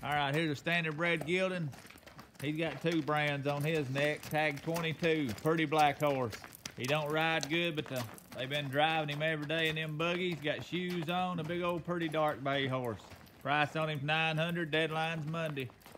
All right, here's a standardbred gelding. He's got 2 brands on his neck, tag 22, pretty black horse. He don't ride good, but they've been driving him every day in them buggies. Got shoes on, a big old pretty dark bay horse. Price on him's $900, deadline's Monday.